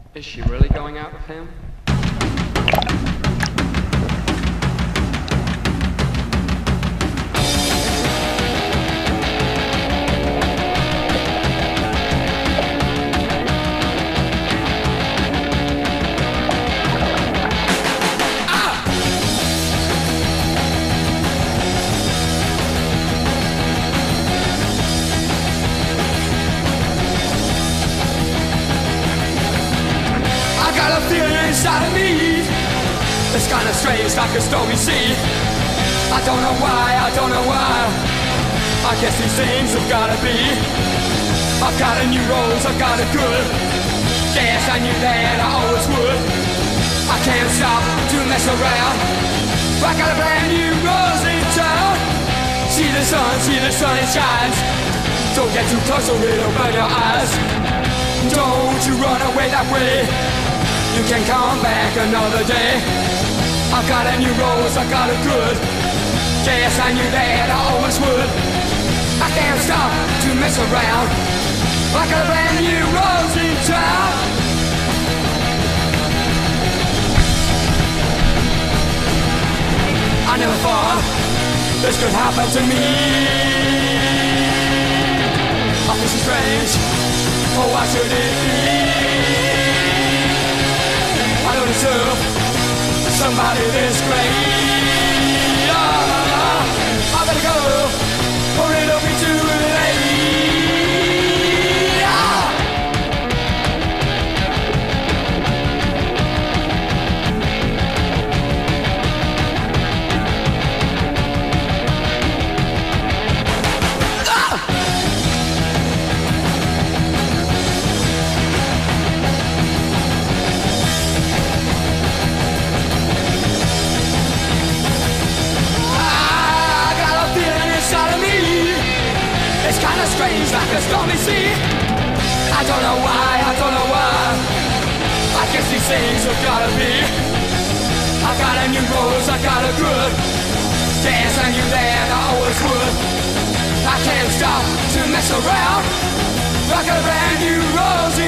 Is she really going out with him? Inside of me, it's kinda strange, like a stormy sea. I don't know why. I guess these things have gotta be. I've got a new rose, I've got a good. Guess I knew that I always would. I can't stop to mess around. I got a brand new rose in town. See the sun, it shines. Don't get too close or it'll burn your eyes. Don't you run away that way. You can come back another day. I've got a new rose, I've got a good. Guess I knew that I always would. I can't stop to mess around. I got a brand new rose in town. I never thought this could happen to me. I feel so strange. Oh, why should it be? I don't deserve somebody this great. I better go, or it'll be too late. It's kinda strange, like a stormy sea. I don't know why. I guess these things have gotta be. I got a new rose, I got a good. Guess I knew that I always would. I can't stop to mess around. I got a brand new rose